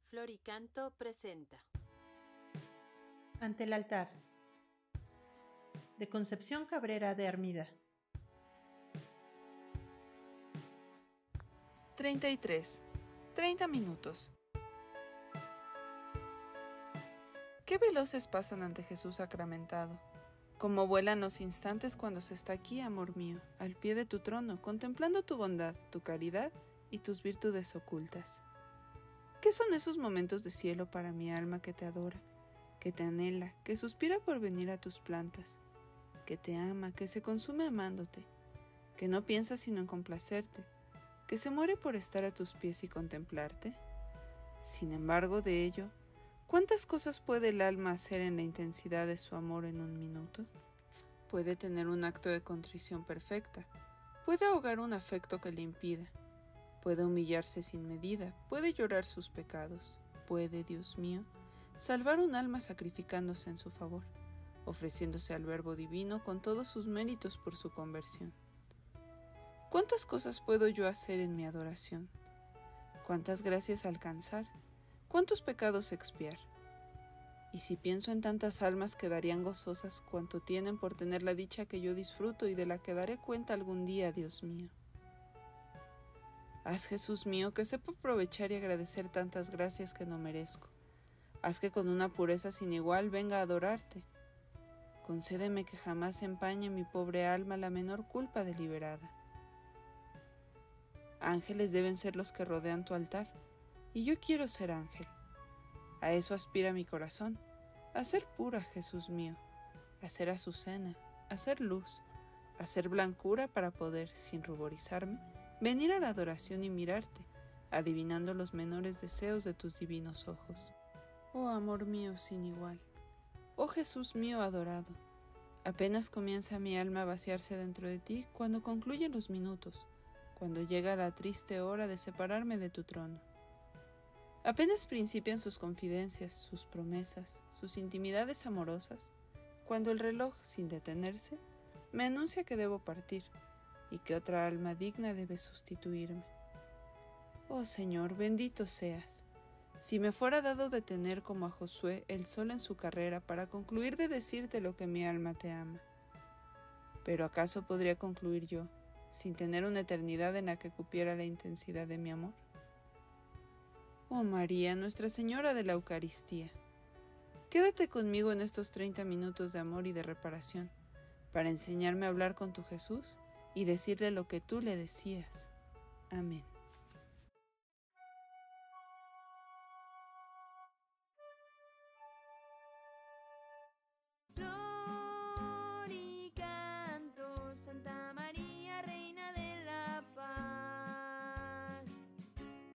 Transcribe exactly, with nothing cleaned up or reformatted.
Floricanto presenta Ante el altar, de Concepción Cabrera de Armida. treinta y tres. treinta minutos. Qué veloces pasan ante Jesús sacramentado. Como vuelan los instantes cuando se está aquí, amor mío, al pie de tu trono, contemplando tu bondad, tu caridad y tus virtudes ocultas. ¿Qué son esos momentos de cielo para mi alma que te adora, que te anhela, que suspira por venir a tus plantas, que te ama, que se consume amándote, que no piensa sino en complacerte, que se muere por estar a tus pies y contemplarte? Sin embargo, de ello, ¿cuántas cosas puede el alma hacer en la intensidad de su amor en un minuto? Puede tener un acto de contrición perfecta, puede ahogar un afecto que le impida, puede humillarse sin medida, puede llorar sus pecados, puede, Dios mío, salvar un alma sacrificándose en su favor, ofreciéndose al Verbo Divino con todos sus méritos por su conversión. ¿Cuántas cosas puedo yo hacer en mi adoración? ¿Cuántas gracias alcanzar? ¿Cuántos pecados expiar? Y si pienso en tantas almas que darían gozosas cuanto tienen por tener la dicha que yo disfruto y de la que daré cuenta algún día, Dios mío. Haz, Jesús mío, que sepa aprovechar y agradecer tantas gracias que no merezco. Haz que con una pureza sin igual venga a adorarte. Concédeme que jamás empañe mi pobre alma la menor culpa deliberada. Ángeles deben ser los que rodean tu altar, y yo quiero ser ángel. A eso aspira mi corazón, a ser pura, Jesús mío, a ser azucena, a ser luz, a ser blancura para poder, sin ruborizarme, venir a la adoración y mirarte, adivinando los menores deseos de tus divinos ojos. Oh amor mío sin igual, oh Jesús mío adorado, apenas comienza mi alma a vaciarse dentro de ti cuando concluyen los minutos, cuando llega la triste hora de separarme de tu trono. Apenas principian sus confidencias, sus promesas, sus intimidades amorosas, cuando el reloj, sin detenerse, me anuncia que debo partir y que otra alma digna debe sustituirme. Oh Señor, bendito seas. Si me fuera dado detener como a Josué el sol en su carrera para concluir de decirte lo que mi alma te ama. Pero ¿acaso podría concluir yo, sin tener una eternidad en la que cupiera la intensidad de mi amor? Oh María, Nuestra Señora de la Eucaristía, quédate conmigo en estos treinta minutos de amor y de reparación, para enseñarme a hablar con tu Jesús y decirle lo que tú le decías. Amén.